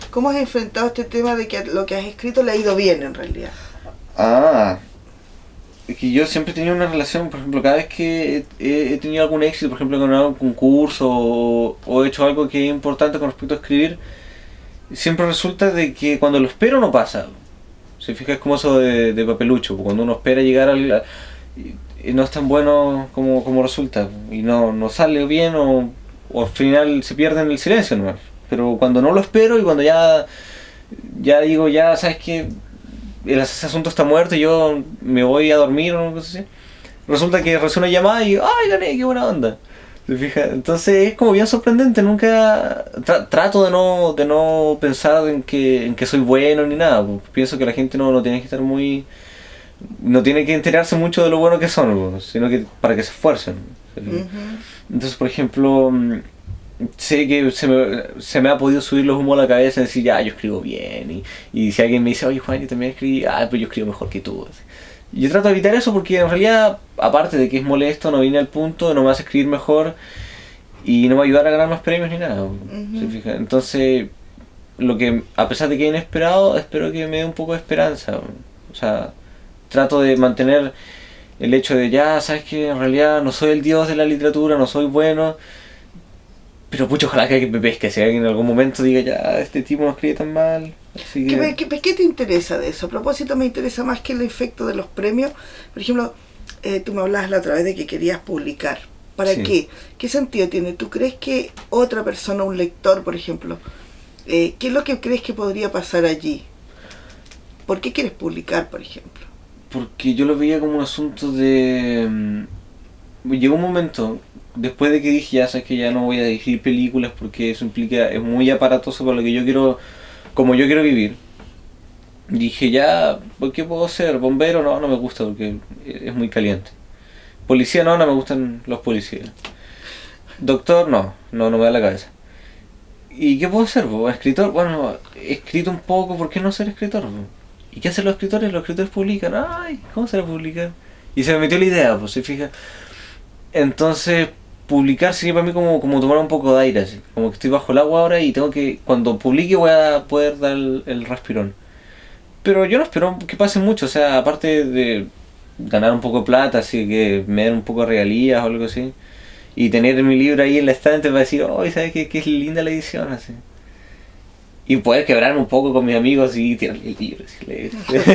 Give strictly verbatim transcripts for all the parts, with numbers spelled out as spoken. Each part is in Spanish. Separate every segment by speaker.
Speaker 1: ¿Cómo has enfrentado este tema de que lo que has escrito le ha ido bien en realidad?
Speaker 2: Ah, es que yo siempre he tenido una relación, por ejemplo, cada vez que he, he tenido algún éxito, por ejemplo, con algún concurso o, o he hecho algo que es importante con respecto a escribir, siempre resulta de que cuando lo espero no pasa. Se fija, es como eso de, de papelucho, cuando uno espera llegar al... y no es tan bueno como, como resulta, y no, no sale bien o, o al final se pierde en el silencio nomás. Pero cuando no lo espero y cuando ya, ya digo, ya sabes que ese asunto está muerto y yo me voy a dormir o algo así, resulta que recibe una llamada y ¡ay, gané! ¡Qué buena onda! ¿Se fija? Entonces es como bien sorprendente, nunca tra trato de no de no pensar en que, en que soy bueno ni nada. Pienso que la gente no, no tiene que estar muy... no tiene que enterarse mucho de lo bueno que son, sino que para que se esfuercen. Uh-huh. Entonces, por ejemplo, sé que se me, se me ha podido subir los humos a la cabeza y decir, ya, yo escribo bien. Y, y si alguien me dice, oye Juan, yo también escribí, ah, pero yo escribo mejor que tú. Y yo trato de evitar eso porque en realidad, aparte de que es molesto, no viene al punto, no me hace escribir mejor y no me va a ayudar a ganar más premios ni nada. Uh-huh. ¿Se fija? Entonces, lo que, a pesar de que es inesperado, espero que me dé un poco de esperanza. O sea, trato de mantener el hecho de, ya, sabes que en realidad no soy el dios de la literatura, no soy bueno, pero pucha, ojalá que me pesque, si alguien en algún momento diga, ya, este tipo no escribe tan mal. Así que...
Speaker 1: ¿Qué, qué, ¿Qué te interesa de eso? A propósito, me interesa más que el efecto de los premios. Por ejemplo, eh, tú me hablabas la otra vez de que querías publicar. ¿Para sí. qué? ¿Qué sentido tiene? ¿Tú crees que otra persona, un lector, por ejemplo, eh, qué es lo que crees que podría pasar allí? ¿Por qué quieres publicar, por ejemplo?
Speaker 2: Porque yo lo veía como un asunto de... Llegó un momento, después de que dije, ya sabes que ya no voy a dirigir películas porque eso implica, es muy aparatoso para lo que yo quiero, como yo quiero vivir. Dije, ya, ¿qué puedo ser? ¿Bombero? No, no me gusta porque es muy caliente. ¿Policía? No, no me gustan los policías. ¿Doctor? No, no, no me da la cabeza. ¿Y qué puedo ser? ¿Escritor? Bueno, he escrito un poco, ¿por qué no ser escritor? ¿Y qué hacen los escritores? Los escritores publican. Ay, ¿cómo se va a publicar? Y se me metió la idea, pues se fija. Entonces, publicar sería para mí como, como tomar un poco de aire, así. Como que estoy bajo el agua ahora y tengo que, cuando publique voy a poder dar el, el respirón. Pero yo no espero que pase mucho, o sea, aparte de ganar un poco de plata, así que me den un poco de regalías o algo así. Y tener mi libro ahí en la estante para decir, oh, ¿sabes qué? Qué linda la edición, así. Y poder quebrarme un poco con mis amigos y tirarle el libro, así, leer.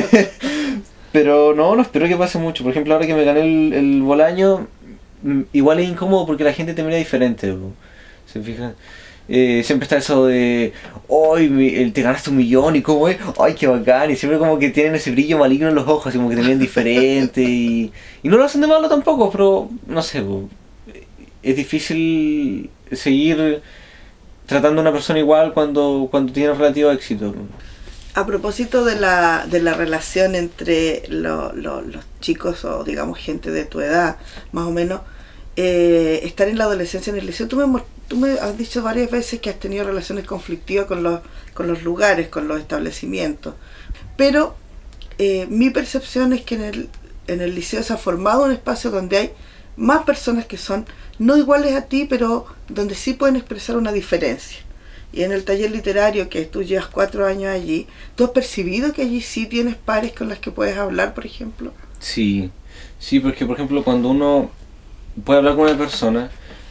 Speaker 2: Pero no, no espero que pase mucho. Por ejemplo, ahora que me gané el, el Bolaño, igual es incómodo porque la gente te mira diferente, bro. ¿Se fijan? Eh, siempre está eso de, ¡ay, te ganaste un millón! Y cómo es, ¡ay, qué bacán! Y siempre como que tienen ese brillo maligno en los ojos, así como que te miran diferente. Y, y no lo hacen de malo tampoco, pero no sé, bro. Es difícil seguir tratando a una persona igual cuando, cuando tienes relativo éxito.
Speaker 1: A propósito de la, de la relación entre lo, lo, los chicos o digamos gente de tu edad, más o menos, eh, estar en la adolescencia en el liceo, tú me, tú me has dicho varias veces que has tenido relaciones conflictivas con los, con los lugares, con los establecimientos, pero eh, mi percepción es que en el, en el liceo se ha formado un espacio donde hay más personas que son no iguales a ti, pero donde sí pueden expresar una diferencia. Y en el taller literario, que tú llevas cuatro años allí, ¿tú has percibido que allí sí tienes pares con las que puedes hablar, por ejemplo?
Speaker 2: Sí, sí, porque por ejemplo cuando uno puede hablar con una persona,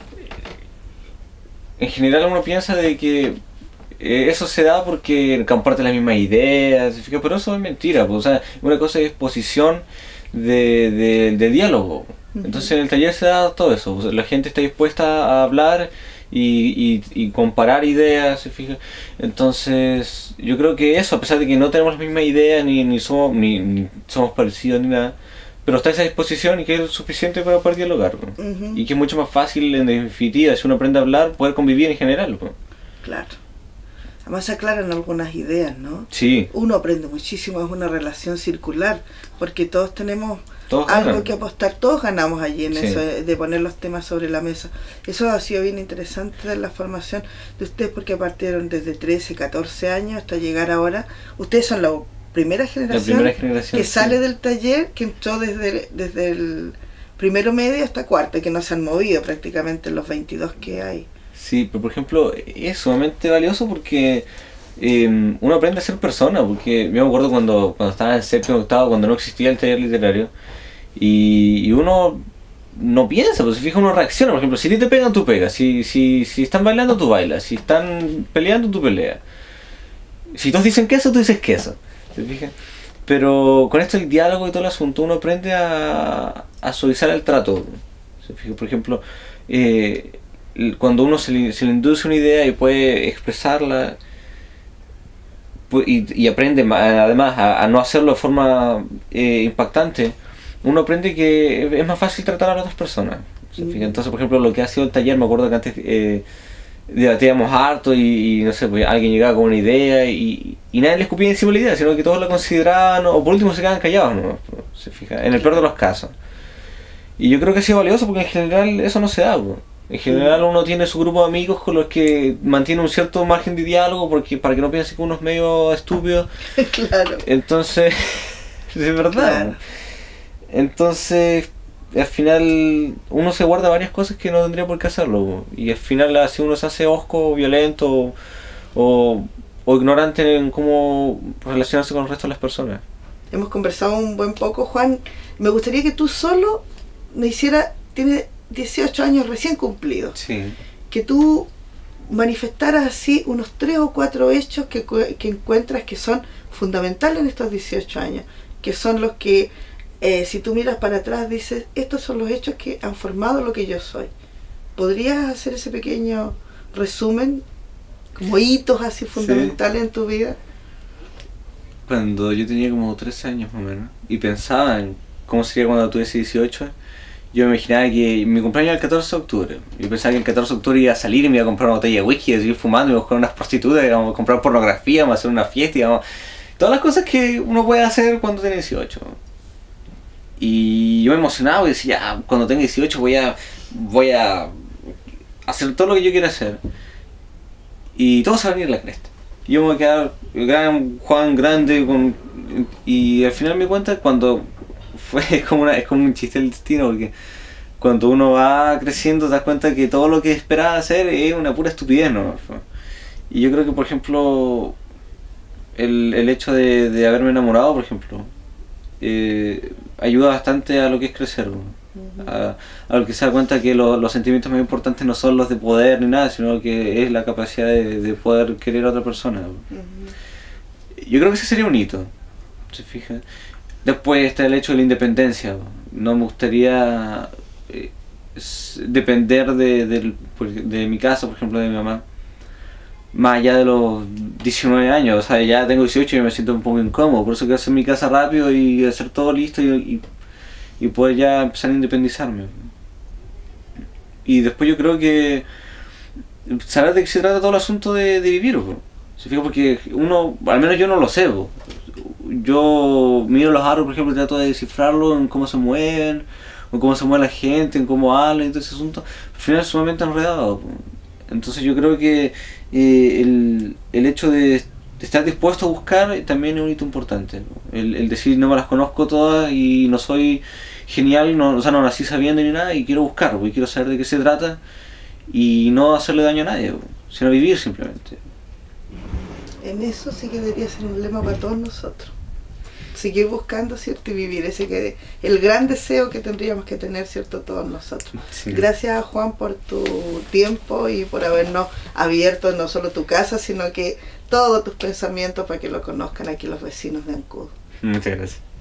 Speaker 2: en general uno piensa de que eh, eso se da porque comparte las mismas ideas, pero eso es mentira, pues, o sea, una cosa es exposición de, de, de diálogo. Entonces en el taller se da todo eso, o sea, la gente está dispuesta a hablar y, y, y comparar ideas, ¿se fija? Entonces yo creo que eso, a pesar de que no tenemos las mismas ideas, ni, ni, somos, ni, ni somos parecidos ni nada, pero está esa disposición y que es suficiente para poder dialogar, ¿no? Uh-huh. Y que es mucho más fácil en definitiva, si uno aprende a hablar, poder convivir en general, ¿no?
Speaker 1: Claro. Además se aclaran algunas ideas, ¿no?
Speaker 2: Sí.
Speaker 1: Uno aprende muchísimo, es una relación circular, porque todos tenemos
Speaker 2: todos
Speaker 1: algo
Speaker 2: ganan.
Speaker 1: que apostar, todos ganamos allí en sí. Eso, de poner los temas sobre la mesa. Eso ha sido bien interesante de la formación de ustedes, porque partieron desde trece, catorce años hasta llegar ahora. Ustedes son la primera generación,
Speaker 2: la primera generación
Speaker 1: que
Speaker 2: sí.
Speaker 1: sale del taller, que entró desde, desde el primero medio hasta cuarto, que no se han movido prácticamente los veintidós que hay.
Speaker 2: Sí, pero por ejemplo es sumamente valioso porque eh, uno aprende a ser persona, porque yo me acuerdo cuando, cuando estaba en séptimo, octavo, cuando no existía el taller literario, y, y uno no piensa, pues se fija, uno reacciona. Por ejemplo, si a ti te pegan, tú pegas, si, si, si están bailando, tú bailas, si están peleando, tú peleas. Si todos dicen queso, tú dices queso, ¿te fijas? Pero con esto el diálogo y todo el asunto, uno aprende a, a suavizar el trato. ¿Se fija? Por ejemplo, eh, cuando uno se le, se le induce una idea y puede expresarla, y, y aprende además a, a no hacerlo de forma eh, impactante, uno aprende que es más fácil tratar a las otras personas. ¿Se fija? Entonces, por ejemplo, lo que ha sido el taller, me acuerdo que antes eh, debatíamos harto y, y no sé, pues alguien llegaba con una idea y, y nadie le escupía encima la idea, sino que todos la consideraban, o por último se quedaban callados, ¿no? ¿Se fija? En el peor de los casos. Y yo creo que ha sido valioso porque en general eso no se da, ¿no? En general uno tiene su grupo de amigos con los que mantiene un cierto margen de diálogo porque para que no piense que uno es medio estúpido.
Speaker 1: Claro.
Speaker 2: Entonces, es verdad. Claro. Entonces, al final uno se guarda varias cosas que no tendría por qué hacerlo. Y al final así uno se hace hosco, violento o, o ignorante en cómo relacionarse con el resto de las personas.
Speaker 1: Hemos conversado un buen poco, Juan. Me gustaría que tú solo me hicieras... Tienes dieciocho años recién cumplidos.
Speaker 2: Sí.
Speaker 1: Que tú manifestaras así unos tres o cuatro hechos que, que encuentras que son fundamentales en estos dieciocho años. Que son los que... Eh, si tú miras para atrás, dices, estos son los hechos que han formado lo que yo soy. ¿Podrías hacer ese pequeño resumen, como hitos así fundamentales sí. en tu vida?
Speaker 2: Cuando yo tenía como trece años más o menos, y pensaba en cómo sería cuando tuviese dieciocho, yo me imaginaba que mi cumpleaños era el catorce de octubre. Yo pensaba que el catorce de octubre iba a salir y me iba a comprar una botella de whisky, y seguir fumando, y iba a buscar unas prostitutas, íbamos a comprar pornografía, íbamos a hacer una fiesta, íbamos... todas las cosas que uno puede hacer cuando tiene dieciocho. Y yo me emocionaba y decía, ah, cuando tenga dieciocho voy a voy a hacer todo lo que yo quiera hacer. Y todo se va a venir a la cresta. Y yo me voy a quedar gran Juan grande con, y al final me di cuenta cuando fue es como una, es como un chiste del destino, porque cuando uno va creciendo te das cuenta que todo lo que esperaba hacer es una pura estupidez, ¿no? Y yo creo que por ejemplo el, el hecho de, de haberme enamorado, por ejemplo, eh, ayuda bastante a lo que es crecer, ¿no? Uh-huh. a, a lo que se da cuenta que lo, los sentimientos más importantes no son los de poder ni nada, sino que es la capacidad de, de poder querer a otra persona. Uh-huh. Yo creo que ese sería un hito, ¿se fija? Después está el hecho de la independencia. No me gustaría eh, depender de, de, de mi casa, por ejemplo, de mi mamá, más allá de los diecinueve años. O sea, ya tengo dieciocho y me siento un poco incómodo, por eso quiero hacer mi casa rápido y hacer todo listo y, y, y poder ya empezar a independizarme. Y después yo creo que saber de qué se trata todo el asunto de, de vivir, ¿no? ¿Se fija? Porque uno, al menos yo no lo sé, ¿no? Yo miro los árboles, por ejemplo, y trato de descifrarlo en cómo se mueven, en cómo se mueve la gente, en cómo hablan y todo ese asunto. Al final es sumamente enredado, ¿no? Entonces yo creo que eh, el, el hecho de, de estar dispuesto a buscar también es un hito importante, ¿no? El, el decir no me las conozco todas y no soy genial, no, o sea, no nací sabiendo ni nada y quiero buscar, y quiero saber de qué se trata y no hacerle daño a nadie, sino vivir simplemente.
Speaker 1: En eso sí que debería ser un lema para todos nosotros. Seguir buscando, ¿cierto? Y vivir ese que el gran deseo que tendríamos que tener, ¿cierto? Todos nosotros. Sí. Gracias, Juan, por tu tiempo y por habernos abierto no solo tu casa, sino que todos tus pensamientos para que lo conozcan aquí los vecinos de Ancud.
Speaker 2: Muchas gracias.